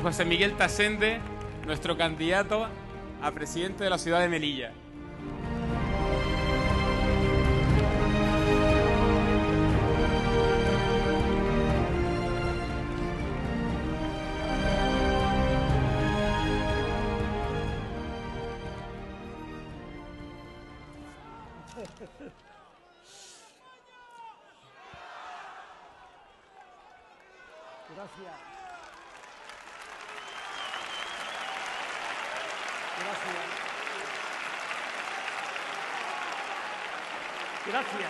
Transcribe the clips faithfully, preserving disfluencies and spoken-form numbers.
José Miguel Tasende, nuestro candidato a presidente de la ciudad de Melilla. Gracias. Gracias. Gracias.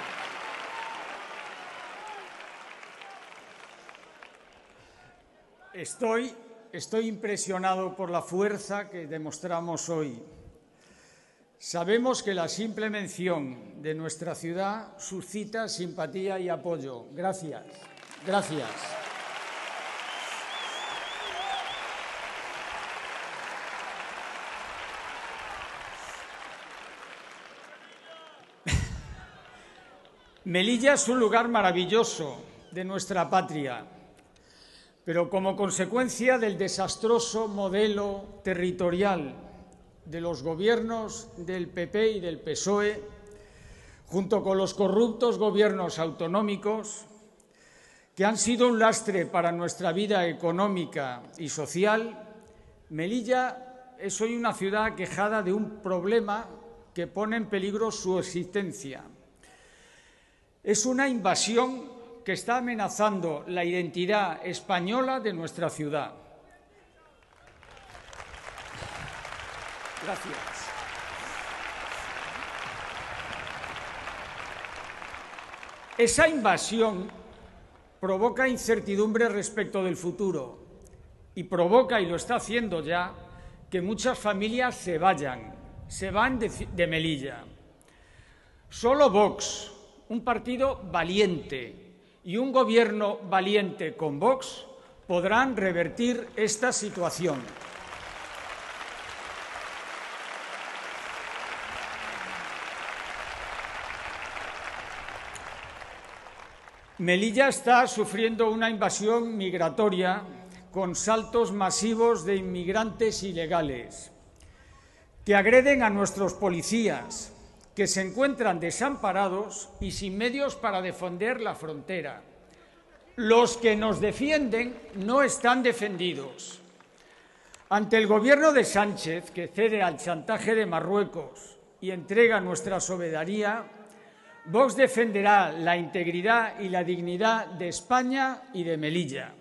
Estoy, estoy impresionado por la fuerza que demostramos hoy. Sabemos que la simple mención de nuestra ciudad suscita simpatía y apoyo. Gracias. Gracias. Melilla es un lugar maravilloso de nuestra patria, pero como consecuencia del desastroso modelo territorial de los gobiernos del P P y del P S O E, junto con los corruptos gobiernos autonómicos, que han sido un lastre para nuestra vida económica y social, Melilla es hoy una ciudad aquejada de un problema que pone en peligro su existencia. Es una invasión que está amenazando la identidad española de nuestra ciudad. Gracias. Esa invasión provoca incertidumbre respecto del futuro y provoca, y lo está haciendo ya, que muchas familias se vayan, se van de, de Melilla. Solo Vox, un partido valiente y un gobierno valiente con Vox podrán revertir esta situación. Melilla está sufriendo una invasión migratoria con saltos masivos de inmigrantes ilegales que agreden a nuestros policías, que se encuentran desamparados y sin medios para defender la frontera. Los que nos defienden no están defendidos. Ante el gobierno de Sánchez, que cede al chantaje de Marruecos y entrega nuestra soberanía, Vox defenderá la integridad y la dignidad de España y de Melilla.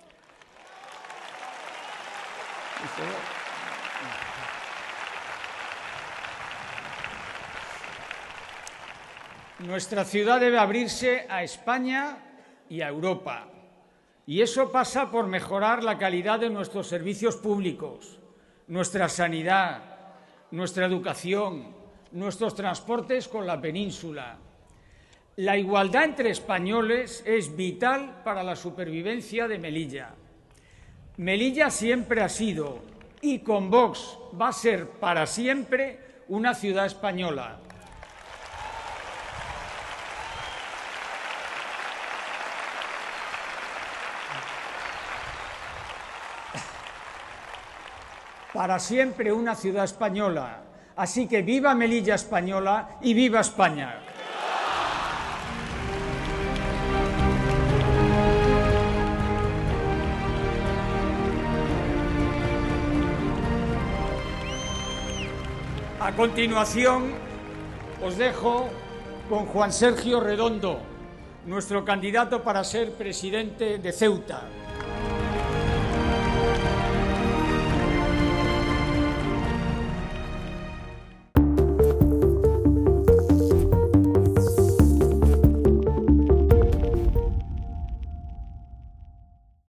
Nuestra ciudad debe abrirse a España y a Europa, y eso pasa por mejorar la calidad de nuestros servicios públicos, nuestra sanidad, nuestra educación, nuestros transportes con la península. La igualdad entre españoles es vital para la supervivencia de Melilla. Melilla siempre ha sido, y con Vox va a ser para siempre, una ciudad española. Para siempre una ciudad española. Así que viva Melilla española y viva España. A continuación, os dejo con Juan Sergio Redondo, nuestro candidato para ser presidente de Ceuta.